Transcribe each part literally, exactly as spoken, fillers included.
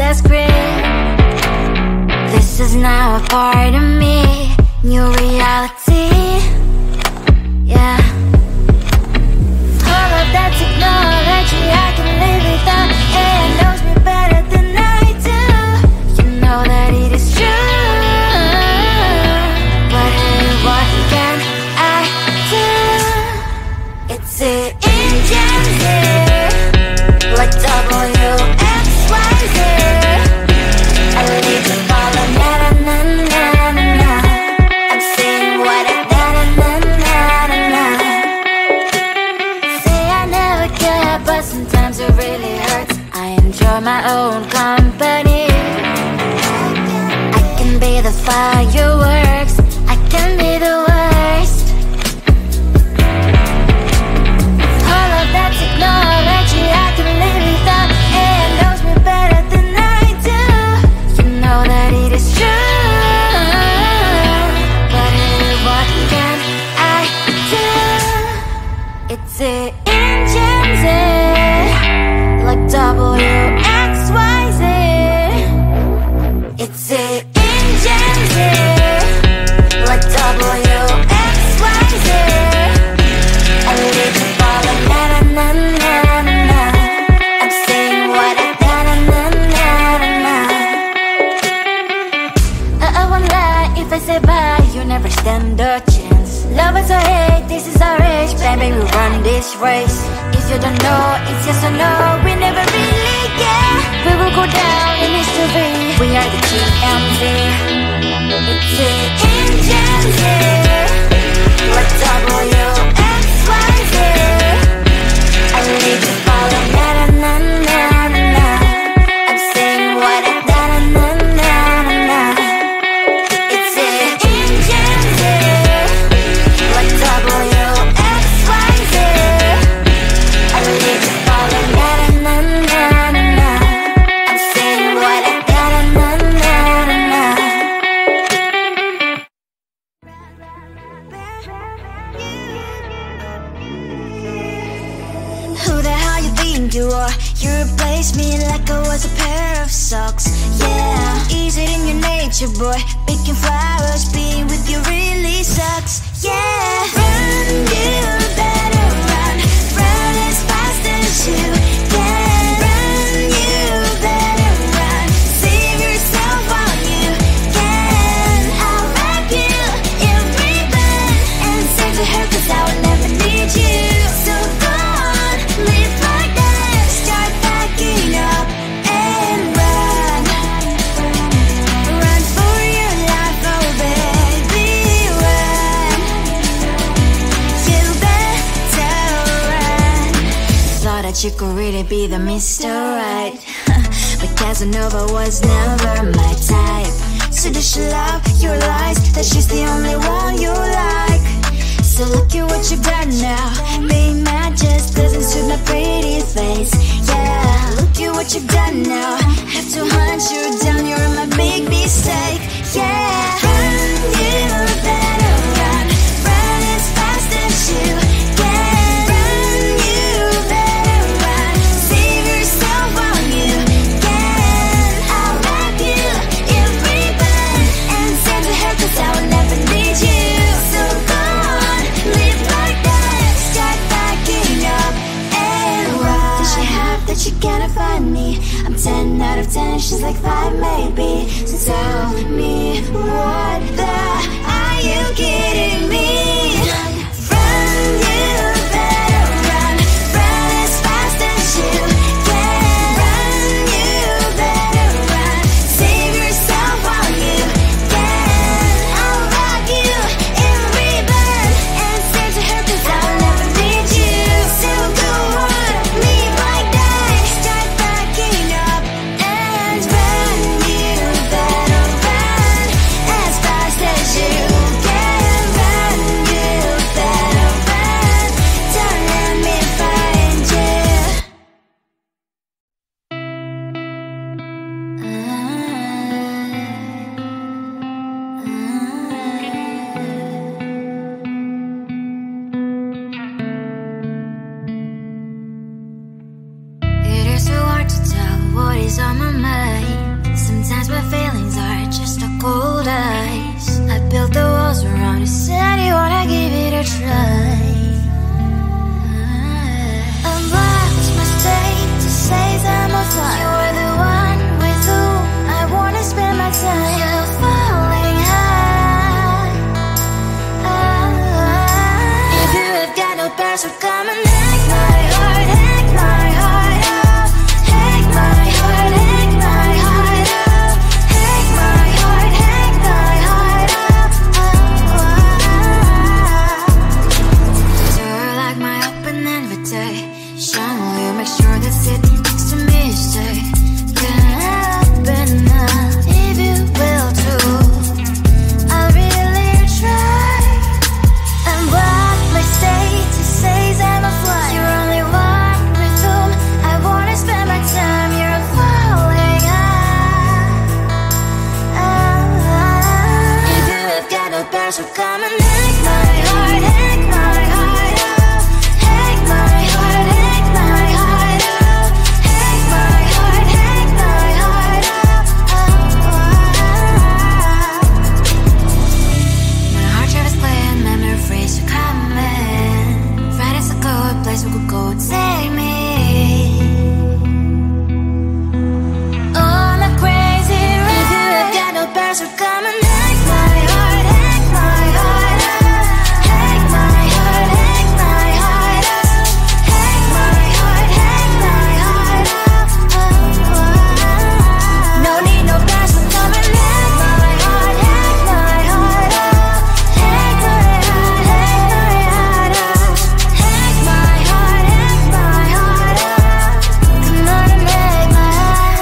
last grip. This is now a part of me, new reality. Yeah. All of that technology I can live without. It knows me better than I do. You know that it is true. But hey, what can I do? It's the engine here, like W X Y Z. I leave you falling, na na na na na na. I'm saying what I na na na na na na. Say I never care, but sometimes it really hurts. I enjoy my own company. I can be the fireworks, I can be the worst. All of that technology I can live without. It knows me better than I do. You know that it is true. But hey, what can I do? It's the engines, like W X Y Z. It's the engines, like W X Y Z. I leave you falling, na na na na na na. I'm saying what I na na na na na na. I won't lie if I say bye, you never stand a chance. Love is or hate, this is our age, baby, we run this race. If you don't know, it's yes or no, we never really get. We will go down in history, we are the G M Z. It's the engines here, like W X Y Z. I leave you falling, na na na na na na. I'm saying what I na na na na na na. It's the engines here, like W X Y Z. I leave you falling, na na na na na na. I'm saying what I na na na na na na. Who the hell you think you are? You replaced me like I was a pair of socks. Yeah, is it in your nature, boy? Picking flowers, being with you really sucks. Yeah, run, you better run. Run as fast as you can. Run, you better run. Save yourself while you can. I'll wrap you in ribbon and send to her, cause I will never need you. So go on, live like that. Start backing up and run. Run for your life, oh baby, run. You better run. Thought that you could really be the Mister Right, but Casanova was never my type. So does she love your lies, that she's the only one you like? So look at what you've done now. Being mad just doesn't suit my pretty face. Yeah, look at what you've done now. Have to hunt you down, you're my big mistake. Yeah, run, you better run. Run as fast as you can. Run, you better run. Save yourself while you can. I'll wrap you in ribbon and send to her, cause I will never need you. So go on, live like that. Start backing up and run. Does she have that you cannot find me? I'm ten out of ten, she's like five maybe. So tell me pencil, come and take my heart, take my heart out. Take my heart, take my heart out. Take my heart, take my heart out. My heart drive is playing, memory freeze, you're coming. Friday's a good place we could go and take me. On a crazy ride, you got no pencil, come and take my heart, take my heart out. Take my heart, take my heart out. Take my heart, take my heart out. No need no pencil, come and take my heart, take my heart out. Take my heart, take my heart out. Take my heart, take my heart out. Come on and make my heart.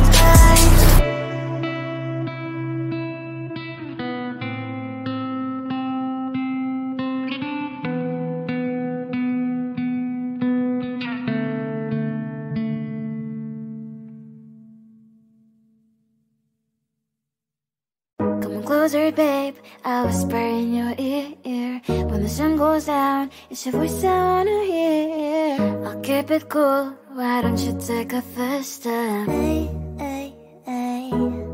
Come closer, babe, I'll whisper in your ear. When the sun goes down, it's your voice I wanna hear. I'll keep it cool, why don't you take a first step? Hey, hey, hey.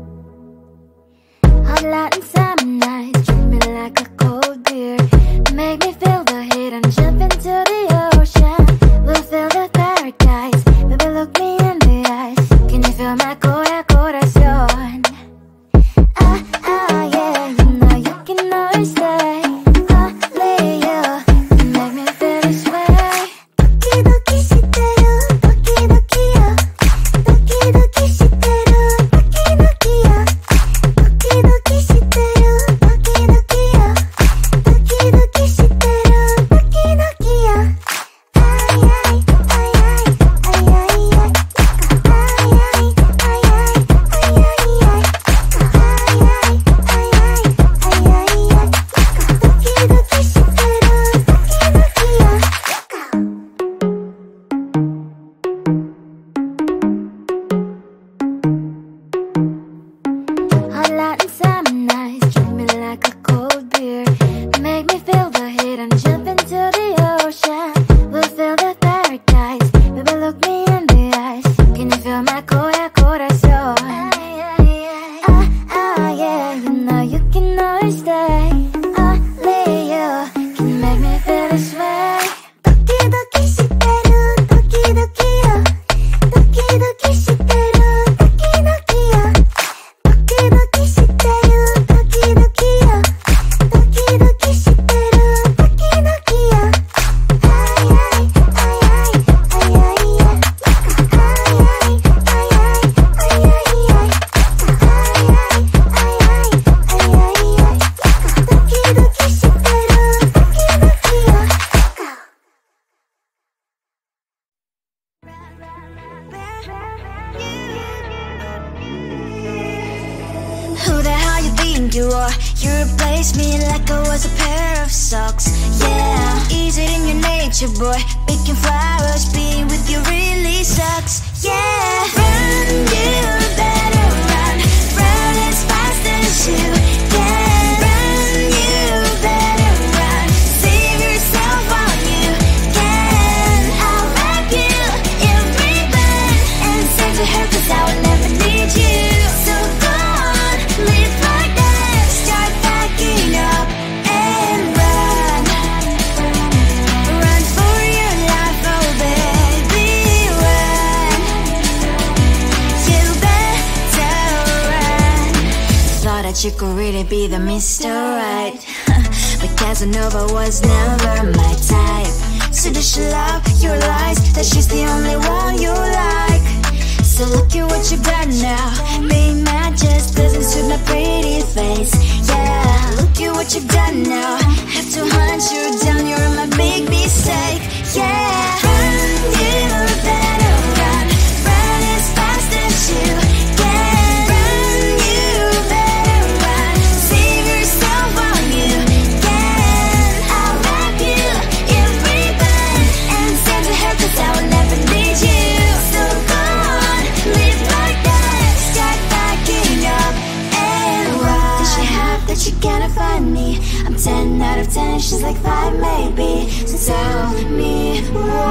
Hot light and summer nights, treat me like a cold beer. Make me feel the heat and jump into the ocean. We'll feel the paradise, baby look me in the eyes. Can you feel my cora corazón? Ah, ah, yeah, you know you can always stay. Only you can make me feel this way. Doki doki shiteru, doki doki yo. Doki doki shiteru, doki doki yo. Doki doki shiteru, doki doki yo. Doki doki shiteru, doki doki yo. Ay ay ay ay ay ay ay. Ay ay ay ay ay ay ay. Hot light and summer nights, treat me like a cold beer. Make me feel the heat and jump into the ocean. We'll feel the paradise, baby look me in the eyes. Can you feel my cora corazón? Ah, ah, yeah, you know you can always stay. Only you can make me feel this way. Doki doki shiteru, doki doki yo. Doki doki shiteru, doki doki yo. Doki doki shiteru, doki doki yo. Doki doki shiteru, doki doki yo. Ay ay ay ay ay ay ay. Ay ay ay ay ay ay ay. Ay ay ay ay ay ay ay. Doki doki shiteru, doki doki yo. Who the hell you think you are? You replaced me like I was a pair of socks. Yeah, is it in your nature, boy? Picking flowers, being with you really sucks. Yeah, run, you better run. Run as fast as you can. Run, you better run. Save yourself while you can. I'll wrap you in ribbon and send to her, cause I will never need you. So go on, live like that. Start packing up and run. Run for your life, oh baby, run. You better run. Thought that you could really be the Mister Right, but Casanova was never my type. So does she love your lies, that she's the only one you like? So look at what you got now. Being mad just doesn't suit my pretty face. Yeah, look at what you got now. Have to hunt you down, you're my big mistake. Yeah, run, you better run. Run as fast as you can. Run, you better run. Save yourself while you can. I'll wrap you in ribbon and send to her, cause I will never need you. So go on, live like that. Start packing up and run. Does she have that you cannot find me? like five maybe. So tell me why.